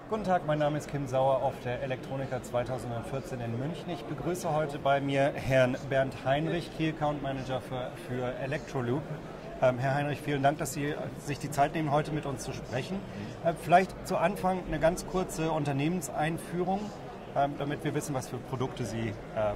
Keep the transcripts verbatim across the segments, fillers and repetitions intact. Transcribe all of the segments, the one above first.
Guten Tag, mein Name ist Kim Sauer auf der Electronica zweitausendvierzehn in München. Ich begrüße heute bei mir Herrn Bernd Heinrich, Key Account Manager für, für Electroloop. Ähm, Herr Heinrich, vielen Dank, dass Sie sich die Zeit nehmen, heute mit uns zu sprechen. Äh, vielleicht zu Anfang eine ganz kurze Unternehmenseinführung, ähm, damit wir wissen, was für Produkte Sie äh,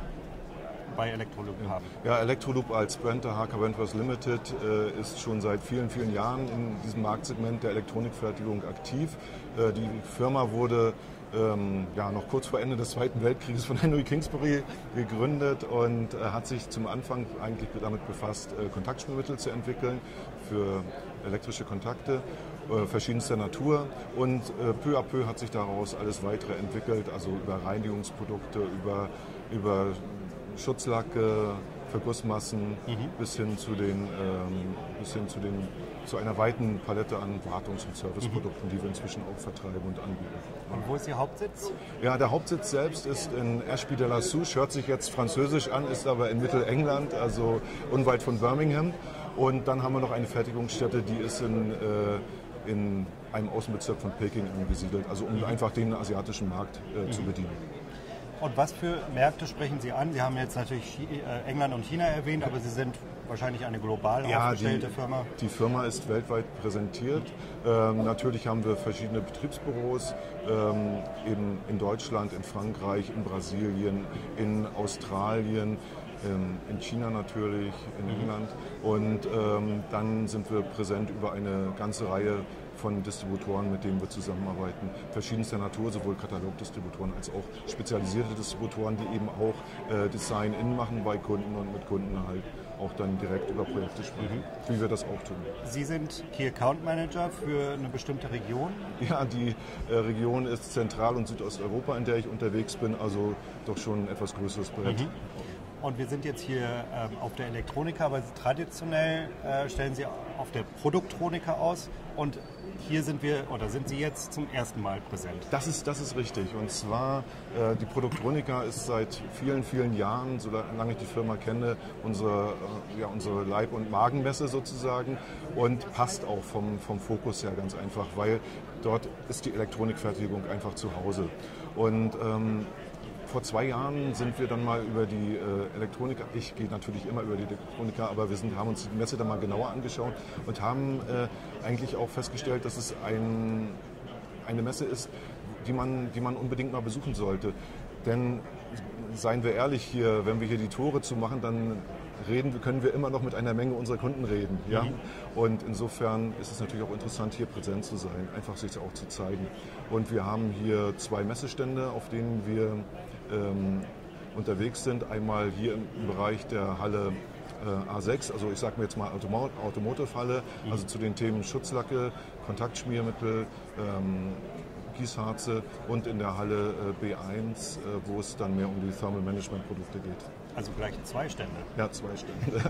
bei Electroloop haben. Ja, Electroloop als Brand der H K Wentworth Limited äh, ist schon seit vielen, vielen Jahren in diesem Marktsegment der Elektronikfertigung aktiv. Äh, die Firma wurde ähm, ja, noch kurz vor Ende des Zweiten Weltkrieges von Henry Kingsbury gegründet und äh, hat sich zum Anfang eigentlich damit befasst, äh, Kontaktschmiermittel zu entwickeln für elektrische Kontakte äh, verschiedenster Natur, und äh, peu à peu hat sich daraus alles weitere entwickelt, also über Reinigungsprodukte, über, über Schutzlacke, Vergussmassen, mhm. bis hin zu den, ähm, bis hin zu den zu einer weiten Palette an Wartungs- und Serviceprodukten, mhm. die wir inzwischen auch vertreiben und anbieten. Und wo ist Ihr Hauptsitz? Ja, der Hauptsitz selbst ist in Ashby de la Souche, hört sich jetzt französisch an, ist aber in Mittelengland, also unweit von Birmingham. Und dann haben wir noch eine Fertigungsstätte, die ist in, äh, in einem Außenbezirk von Peking angesiedelt, also um mhm. einfach den asiatischen Markt äh, mhm. zu bedienen. Und was für Märkte sprechen Sie an? Sie haben jetzt natürlich England und China erwähnt, aber Sie sind wahrscheinlich eine global ja, aufgestellte die, Firma. Die Firma ist weltweit präsentiert. Ähm, natürlich haben wir verschiedene Betriebsbüros, ähm, eben in Deutschland, in Frankreich, in Brasilien, in Australien, ähm, in China natürlich, in mhm. England. Und ähm, dann sind wir präsent über eine ganze Reihe von Distributoren, mit denen wir zusammenarbeiten, verschiedenster Natur, sowohl Katalogdistributoren als auch spezialisierte Distributoren, die eben auch äh, Design-In machen bei Kunden und mit Kunden halt auch dann direkt über Projekte sprechen, mhm. wie wir das auch tun. Sie sind Key Account Manager für eine bestimmte Region? Ja, die äh, Region ist Zentral- und Südosteuropa, in der ich unterwegs bin, also doch schon ein etwas größeres Brett. Mhm. Und wir sind jetzt hier ähm, auf der Elektronika, aber traditionell äh, stellen Sie auf der Produktronika aus, und hier sind wir, oder sind Sie jetzt zum ersten Mal präsent? Das ist, das ist richtig, und zwar äh, die Produktronika ist seit vielen, vielen Jahren, solange ich die Firma kenne, unsere, äh, ja, unsere Leib- und Magenmesse sozusagen, und passt auch vom, vom Fokus her ganz einfach, weil dort ist die Elektronikfertigung einfach zu Hause. Und ähm, vor zwei Jahren sind wir dann mal über die äh, Elektronika, ich gehe natürlich immer über die Elektronika, aber wir sind, haben uns die Messe dann mal genauer angeschaut und haben äh, eigentlich auch festgestellt, dass es ein, eine Messe ist, die man, die man unbedingt mal besuchen sollte. Denn, seien wir ehrlich hier, wenn wir hier die Tore zumachen, dann reden, können wir immer noch mit einer Menge unserer Kunden reden. Ja? Mhm. Und insofern ist es natürlich auch interessant, hier präsent zu sein, einfach sich auch zu zeigen. Und wir haben hier zwei Messestände, auf denen wir ähm, unterwegs sind. Einmal hier im Bereich der Halle äh, A sechs, also ich sage mir jetzt mal Autom Automotive-Halle, mhm. also zu den Themen Schutzlacke, Kontaktschmiermittel, ähm, Gießharze, und in der Halle äh, B eins, äh, wo es dann mehr um die Thermal Management Produkte geht. Also gleich zwei Stände. Ja, zwei Stände.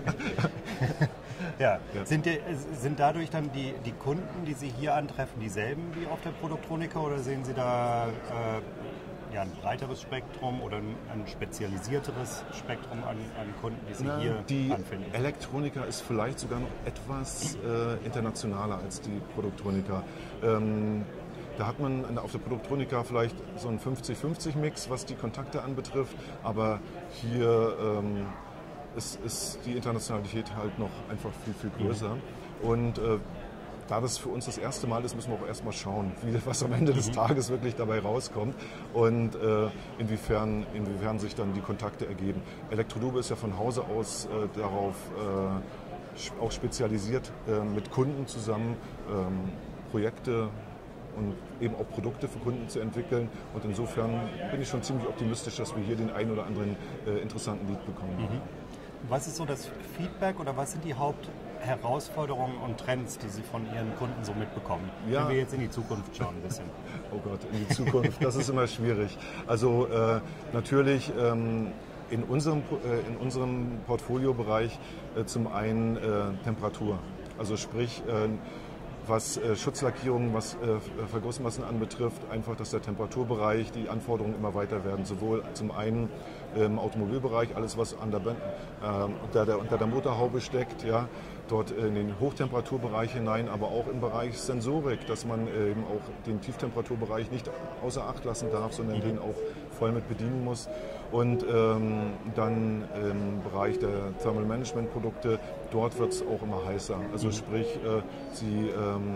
ja. Ja. Sind, die, sind dadurch dann die, die Kunden, die Sie hier antreffen, dieselben wie auf der Produktronika, oder sehen Sie da äh, ja, ein breiteres Spektrum oder ein, ein spezialisierteres Spektrum an, an Kunden, die Sie Na, hier die anfinden? Die Elektronika ist vielleicht sogar noch etwas äh, internationaler als die Produktronika. Ähm, Da hat man auf der Produktronika vielleicht so einen fünfzig fünfzig Mix, was die Kontakte anbetrifft, aber hier ähm, ist, ist die Internationalität halt noch einfach viel, viel größer. Mhm. Und äh, da das für uns das erste Mal ist, müssen wir auch erstmal schauen, wie, was am Ende des mhm. Tages wirklich dabei rauskommt und äh, inwiefern, inwiefern sich dann die Kontakte ergeben. Electroloop ist ja von Hause aus äh, darauf äh, auch spezialisiert, äh, mit Kunden zusammen ähm, Projekte und eben auch Produkte für Kunden zu entwickeln. Und insofern bin ich schon ziemlich optimistisch, dass wir hier den einen oder anderen äh, interessanten Lead bekommen. Mhm. Was ist so das Feedback, oder was sind die Hauptherausforderungen und Trends, die Sie von Ihren Kunden so mitbekommen? Ja. Wenn wir jetzt in die Zukunft schauen ein bisschen. Oh Gott, in die Zukunft, das ist immer schwierig. Also äh, natürlich ähm, in unserem, äh, in unserem Portfoliobereich äh, zum einen äh, Temperatur. Also sprich, äh, was äh, Schutzlackierungen, was äh, Vergussmassen anbetrifft, einfach, dass der Temperaturbereich, die Anforderungen immer weiter werden. Sowohl zum einen im Automobilbereich, alles was an der, äh, unter, der, unter der Motorhaube steckt, ja, dort in den Hochtemperaturbereich hinein, aber auch im Bereich Sensorik, dass man eben auch den Tieftemperaturbereich nicht außer Acht lassen darf, sondern mhm. den auch voll mit bedienen muss. Und ähm, dann im Bereich der Thermal Management Produkte, dort wird es auch immer heißer. Also mhm. sprich, äh, sie, ähm,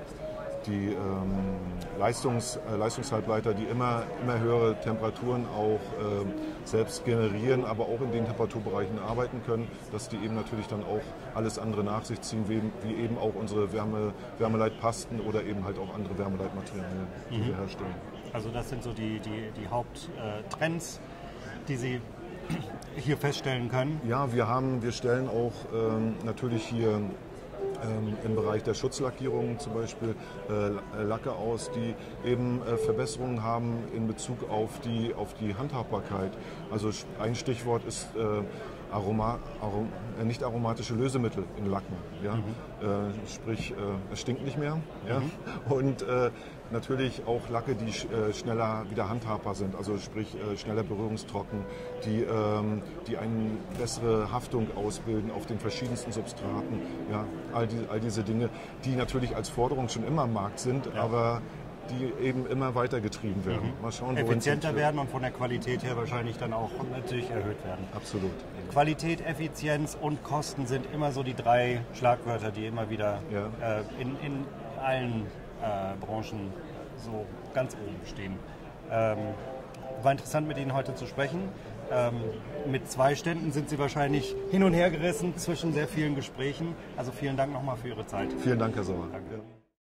die ähm, Leistungs, äh, Leistungshalbleiter, die immer, immer höhere Temperaturen auch äh, selbst generieren, aber auch in den Temperaturbereichen arbeiten können, dass die eben natürlich dann auch alles andere nach sich ziehen, wie, wie eben auch unsere Wärme, Wärmeleitpasten oder eben halt auch andere Wärmeleitmaterialien, die mhm. wir herstellen. Also das sind so die, die, die Haupttrends, die Sie hier feststellen können? Ja, wir, haben, wir stellen auch ähm, natürlich hier ähm, im Bereich der Schutzlackierungen zum Beispiel äh, Lacke aus, die eben äh, Verbesserungen haben in Bezug auf die, auf die Handhabbarkeit. Also ein Stichwort ist äh, Aroma, Arom, äh, nicht aromatische Lösemittel in Lacken. Ja? Mhm. Äh, sprich, äh, es stinkt nicht mehr. Ja? Mhm. Und äh, natürlich auch Lacke, die äh, schneller wieder handhabbar sind, also sprich äh, schneller berührungstrocken, die, ähm, die eine bessere Haftung ausbilden auf den verschiedensten Substraten. Ja? All, die, all diese Dinge, die natürlich als Forderung schon immer am Markt sind, ja. aber die eben immer weiter getrieben werden. Mhm. Mal schauen, effizienter werden und von der Qualität her wahrscheinlich dann auch natürlich erhöht werden. Absolut. Qualität, Effizienz und Kosten sind immer so die drei Schlagwörter, die immer wieder ja. äh, in, in allen äh, Branchen so ganz oben stehen. Ähm, war interessant, mit Ihnen heute zu sprechen. Ähm, mit zwei Ständen sind Sie wahrscheinlich hin und her gerissen zwischen sehr vielen Gesprächen. Also vielen Dank nochmal für Ihre Zeit. Vielen Dank, Herr Sauer. Danke. Ja.